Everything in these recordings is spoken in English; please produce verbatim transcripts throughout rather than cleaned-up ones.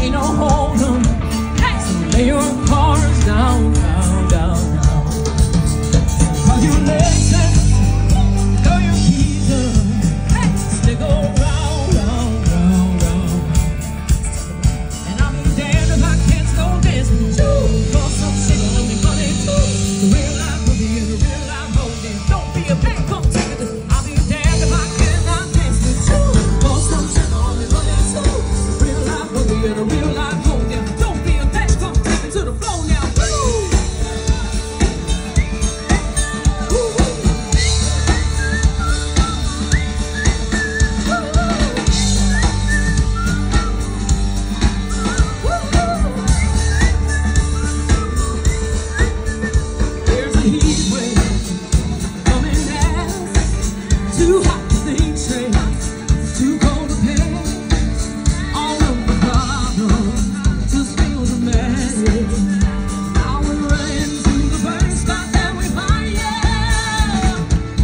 ain't no hold 'em. Hey, so lay your cards down, down, down, down. While you listen, throw your keys up. Hey, they go round, round, round, round. And I'll be damned if I can't go dance with you. For some shit, let me money too. The real life boogie and the real life boogie. Don't be a big come take it. I'll be damned if I cannot dance with you. For some shit, let me money too. The real life boogie and the real life boogie. Don't be a big come take it to the floor now. Too hot to think straight, too cold to pay. All of the problems just feel the magic. Now we're running to the burning spot that we find, yeah.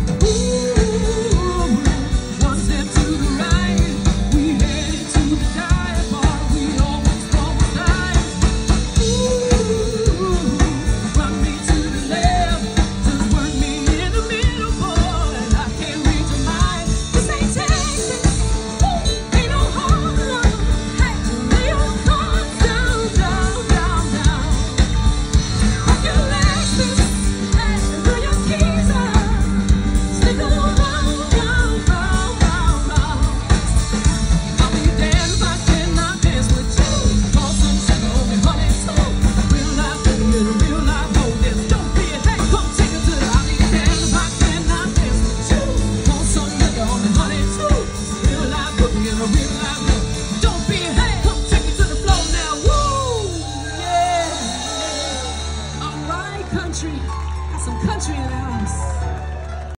Ooh, one step to the right, we headed to the dive bar. We almost almost died. Ooh, run me to the left, just work me in the middle, boy. I can't country, got some country in the house.